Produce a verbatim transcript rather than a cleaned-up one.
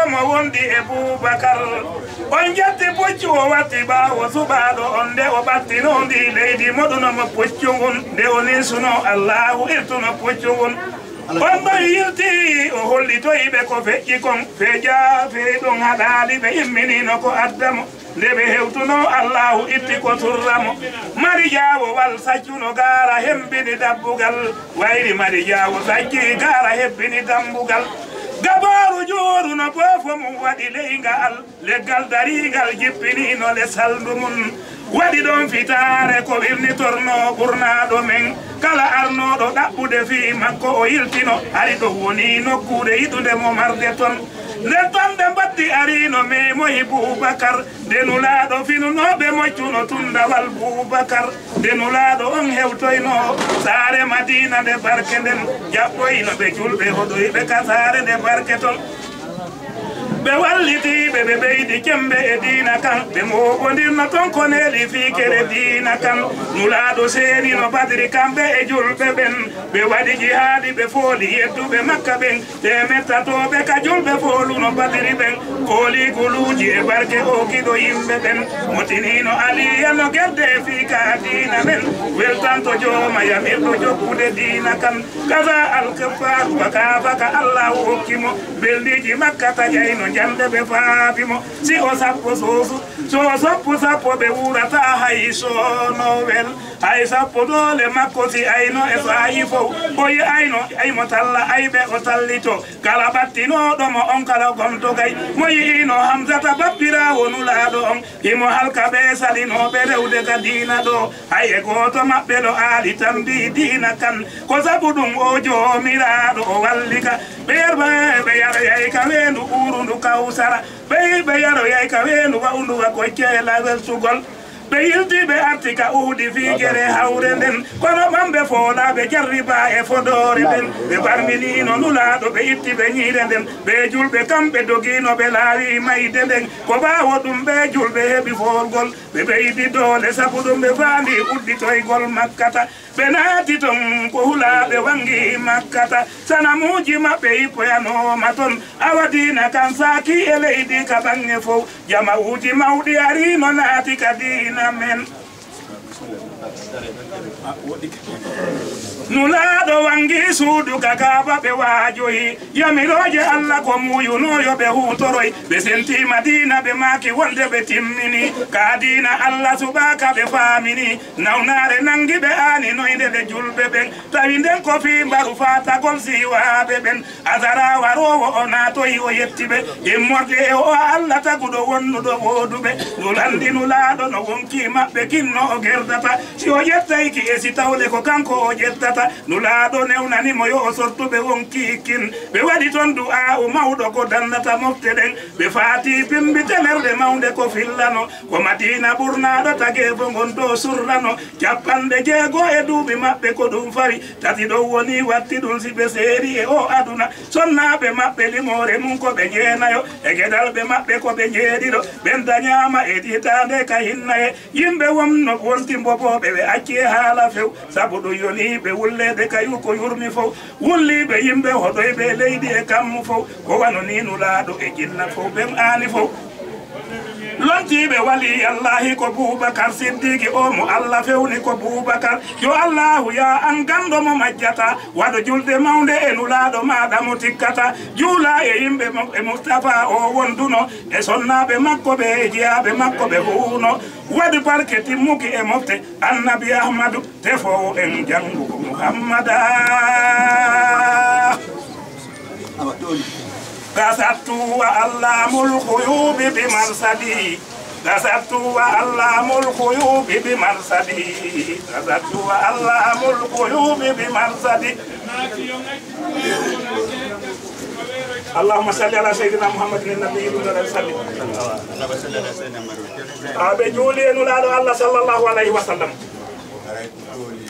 mo wondi e Boubacar on jatti puccu o watti ɓaawo suɓaaɗo on nde o ɓattinondi leydi moɗuno mo puccu ngun nde o ninsuno allahu irtuno puccu ngun on ɗon yilti o hollitoyiɓe ko feƴƴi kon feeja fey ɗon haɗaali ɓe imminino ko addamo nde ɓe hewtuno allahu itti ko turramo mari jaawo wal saccuno gaara hembini dabbugal wayri mari jaawo sacci gaara hebbini dambugal gabaru jooruno boofo mum waɗi leygal leggal darigal jippinino le saldu mum waɗi ɗon fitaare ko wirnitorno ɓurnaɗo men kala arnoɗo ɗaɓɓude fi makko o yiltino ari ɗo woni nokkude yiɗude mo marde ton nden ton ɓe mbaddi arino memoyi Boubacar denulaɗo finunoɓe moccuno tundawal Boubacar denulaɗo on hewtoyno saare Madina nde barke nden jaɓɓoyno ɓe julɓe hoɗoyɓe ka saare nde barke ton ɓe wallitiɓe ɓe ɓeydi cembe e diina kan ɓe moɓodirno ton ko neeli fiikere diina kan nulaɗo seenino badri kamɓe e julɓe ɓen ɓe waɗi jihaadi ɓe fooli yedduɓe makka ɓen temettatoɓe ka julɓe fooluno badri ɓen kooli guluuji e barke o kiɗo yimɓe ɓen motinino aliyano gerde e fiika diina men weltanto jooma yamirɗo jokkude diina kan kaza alkefar wa kaafaka allahu hokkimo beldiji makka taƴayno jande ɓe faabimo si o sappo soosu so sappo sappo ɓe wurata hay soonowel hay sappo doole makko si ayno e so ayi fof o yi ayno aymo talla ayɓe o tallito kala ɓattinoɗomo on kala gomtogay mo yiino Hamsata babbirawo nulaaɗo on himo halka ɓe salinoɓe rewde ka diina ɗo hay e gooto maɓɓe ɗo aali tan mbi diina kan ko sabu ɗum o joomiraɗo o wallika ɓe yerba ɓe yaroyay ka weendu ɓuurundu Kawsara ɓe ɓe yaroyay ka weendu wawnduwa ko ceelawel sugol ɓe yiltiɓe arti ka uudi fiigere hawre nden kono ɓamɓe foolaaɓe jarriba e fodore nden ɓe barminino nulaaɗo ɓe itti ɓe ñiire nden ɓe julɓe kamɓe dogino ɓe laawi mayde nden ko ɓaawo ɗum ɓe julɓe heɓi foolgol ɓe ɓeydi doole sabu ɗum ɓe faandi udditoygol makkata ɓe naati ton ko hulaaɓe wangi makkata sanamuuji maɓɓe yippoyanoma ton awadina kan saaki e leydi ka ɓange fof jama'uuji mawɗi arino naati ka diina men nulaaɗo wangi suudu ka kaaba ɓe waajoyi yamiroje Allah ko muyunoyo ɓe hutoroy ɓe senti Madina ɓe maaki wonde ɓe timmini ka diina Allah suɓaka ɓe faamini nawnare nangi ɓe aani noyde ɓe julɓe ɓen tawi nden ko fi mbaru fatagol siwaaɓe ɓen azara warowo o naatoyi o yettiɓe immorde e o Allah taguɗo wonnuɗo wooduɓe nulandi nulaaɗo no wonki maɓɓe kinno o gerdata si o yettayki e si tawle ko kanko o jettata nulaaɗo newnanimo yo o sortuɓe wonki kin ɓe waɗi toon du'a u mawɗo ko dannata mofte ɗen ɓe faati pimbitelerɗe mawnde ko fillano ko Madina ɓurnaɗo tageefo ngon to surrano capanɗe jeego e duuɓi maɓɓe ko ɗum fawi tati ɗon woni watti ɗum si ɓe seeri e o aduna sonnaɓe maɓɓe limore mum ko ɓe jeenayo e geɗalɓe maɓɓe ko ɓe jeeɗiɗo ɓen dañama e ɗitande ka hinnaye yimɓe wonno wonti mboboɓe ɓe acci e haala few sabu ɗum yoniɓe wullede kayu ko yurmi fof wulliɓe yimɓe hoɗoyɓe leydi e kammu fof ko wano ni nulaaɗo e jinna fof ɓen aani fof lontiɓe wali Allahi ko Boubacar Siddiqui o mo Allah fewni ko Boubacar yo Allahu ya an gandomo majjata waɗo julde mawde e nulaaɗo maɗa mo tikkata juula e yimɓe e Moustapha o wonduno e sonnaɓe makko ɓe e jeyaɓe makko ɓe huuno waɗi barke timmuki e mofte annabi Ahmadou tefowo en janngugo Muhammada قصدت وأعلام الغيوب بمرصدي قصدت وأعلام الغيوب بمرصدي قصدت وأعلام الغيوب بمرصدي اللهم صل على سيدنا محمد النبي الرسول اللهم صل على سيدنا محمد أبي جولي نولاد الله صلى الله عليه وسلم